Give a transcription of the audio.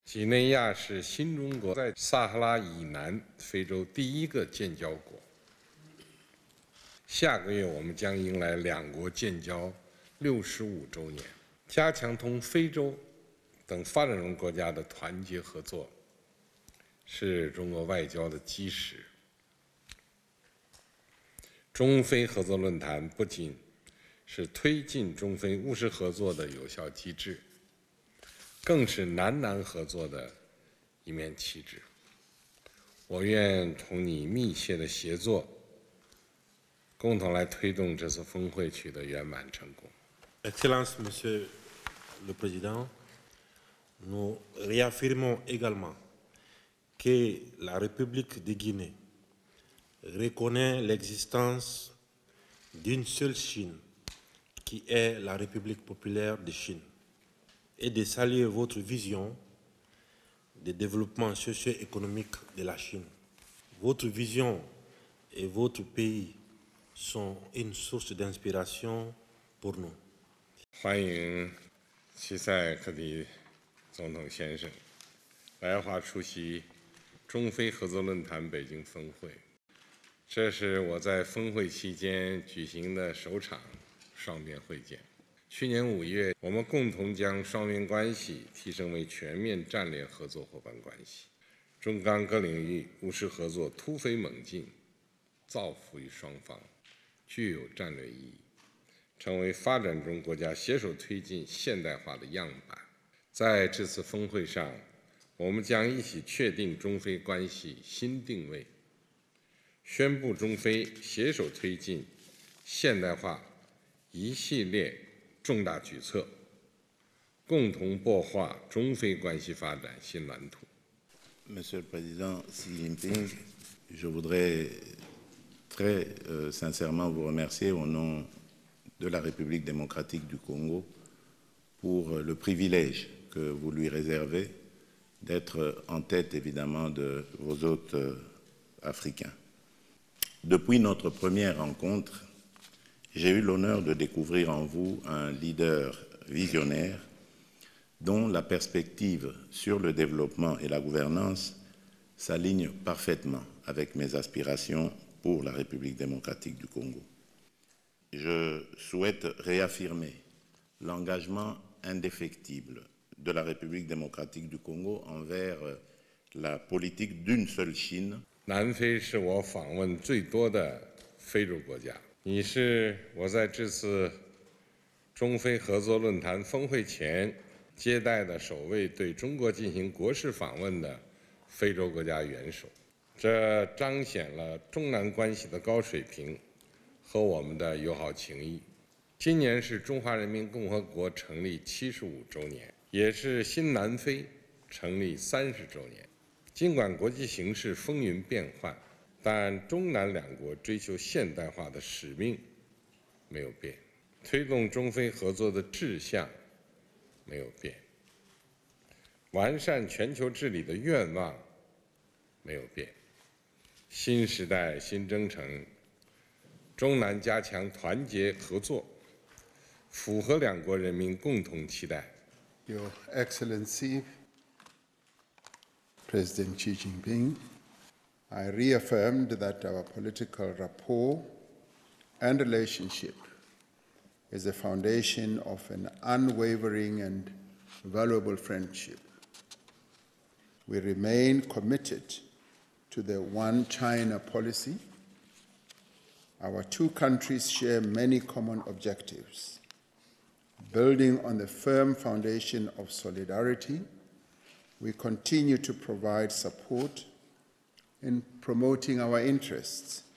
几内亚是新中国在撒哈拉以南非洲第一个建交国。下个月我们将迎来两国建交65周年，加强同非洲等发展中国家的团结合作，是中国外交的基石。中非合作论坛不仅是推进中非务实合作的有效机制，更是南合作的一面旗帜。我愿同你密切的协作，共同来推动这次峰会取得圆满成功。 Excellence, Monsieur le Président, nous réaffirmons également que la République de Guinée reconnaît l'existence d'une seule Chine, qui est la République populaire de Chine, et de saluer votre vision de développement socio-économique de la Chine. Votre vision et votre pays sont une source d'inspiration pour nous. 欢迎齐塞克蒂总统先生来华出席中非合作论坛北京峰会。这是我在峰会期间举行的首场双边会见。去年5月，我们共同将双边关系提升为全面战略合作伙伴关系，中港各领域务实合作突飞猛进，造福于双方，具有战略意义，成为发展中国家携手推进现代化的样板。在这次峰会上，我们将一起确定中非关系新定位，宣布中非携手推进现代化一系列重大举措，共同擘画中非关系发展新蓝图。 Monsieur le Président Xi Jinping, je voudrais très sincèrement vous remercier au nom de la République démocratique du Congo pour le privilège que vous lui réservez d'être en tête évidemment de vos hôtes africains. Depuis notre première rencontre, j'ai eu l'honneur de découvrir en vous un leader visionnaire dont la perspective sur le développement et la gouvernance s'aligne parfaitement avec mes aspirations pour la République démocratique du Congo. Je souhaite réaffirmer l'engagement indéfectible de la République démocratique du Congo envers la politique d'une seule Chine. 南非是我访问最多的非洲国家，你是我在这次中非合作论坛峰会前接待的首位对中国进行国事访问的非洲国家元首，这彰显了中南关系的高水平和我们的友好情谊。今年是中华人民共和国成立75周年，也是新南非成立30周年。尽管国际形势风云变幻，但中南两国追求现代化的使命没有变，推动中非合作的志向没有变，完善全球治理的愿望没有变。新时代新征程，中南加强团结合作，符合两国人民共同期待。 Your Excellency, President Xi Jinping, I reaffirmed that our political rapport and relationship is the foundation of an unwavering and valuable friendship. We remain committed to the One China policy. Our two countries share many common objectives. Building on the firm foundation of solidarity, we continue to provide support in promoting our interests